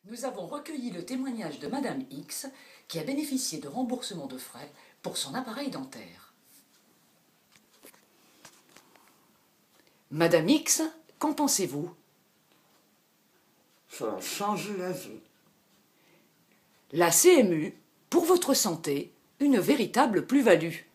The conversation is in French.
Nous avons recueilli le témoignage de Madame X qui a bénéficié de remboursement de frais pour son appareil dentaire. Madame X, qu'en pensez-vous? Ça a changé la vie. La CMU, pour votre santé, une véritable plus-value.